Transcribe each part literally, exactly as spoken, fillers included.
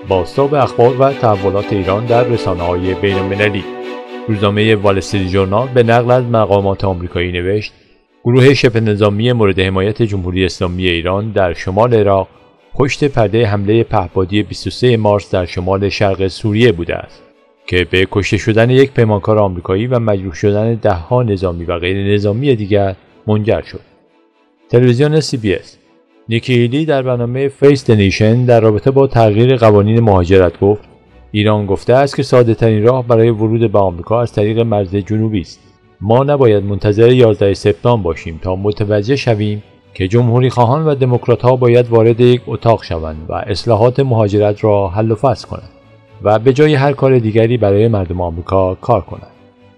بازتاب اخبار و تحولات ایران در رسانه‌های بین‌المللی. روزنامه وال استریت ژورنال به نقل از مقامات آمریکایی نوشت: گروه شبه نظامی مورد حمایت جمهوری اسلامی ایران در شمال عراق پشت پرده حمله پهپادی بیست و سوم مارس در شمال شرق سوریه بوده است که به کشته شدن یک پیمانکار آمریکایی و مجروح شدن ده‌ها نظامی و غیر نظامی دیگر منجر شد. تلویزیون سی بی اس. نیکی هیلی در برنامه فیس د نیشن در رابطه با تغییر قوانین مهاجرت گفت: ایران گفته است که ساده‌ترین راه برای ورود به آمریکا از طریق مرز جنوبی است. ما نباید منتظر یازده سپتامبر باشیم تا متوجه شویم که جمهوری خواهان و دموکرات‌ها باید وارد یک اتاق شوند و اصلاحات مهاجرت را حل و فصل کنند و به جای هر کار دیگری برای مردم آمریکا کار کنند.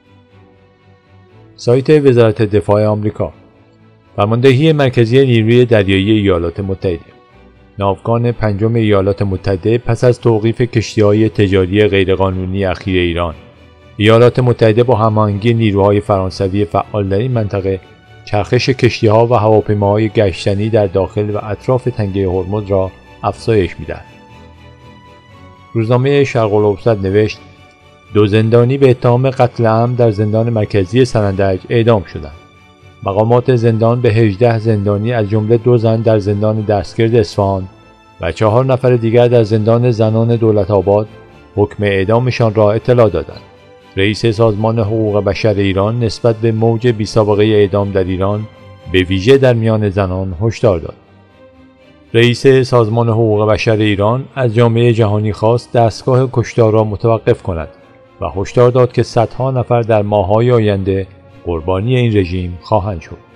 سایت وزارت دفاع آمریکا. فرماندهی مرکزی نیروی دریایی ایالات متحده. ناوگان پنجم ایالات متحده پس از توقیف کشتی‌های تجاری غیرقانونی اخیر ایران، ایالات متحده با هماهنگی نیروهای فرانسوی فعال در این منطقه چرخش کشتی‌ها و هواپیماهای گشتنی در داخل و اطراف تنگه هرمز را افزایش می‌دهد. روزنامه شرق الاوسط نوشت: دو زندانی به اتهام قتل عمد در زندان مرکزی سنندج اعدام شدند. مقامات زندان به هجده زندانی از جمله دو زن در زندان دستگرد اصفهان و چهار نفر دیگر در زندان زنان دولت‌آباد حکم اعدامشان را اطلاع دادند. رئیس سازمان حقوق بشر ایران نسبت به موج بی‌سابقه اعدام در ایران به ویژه در میان زنان هشدار داد. رئیس سازمان حقوق بشر ایران از جامعه جهانی خواست دستگاه کشتار را متوقف کند و هشدار داد که صدها نفر در ماه‌های آینده قربانی این رژیم خواهند شد.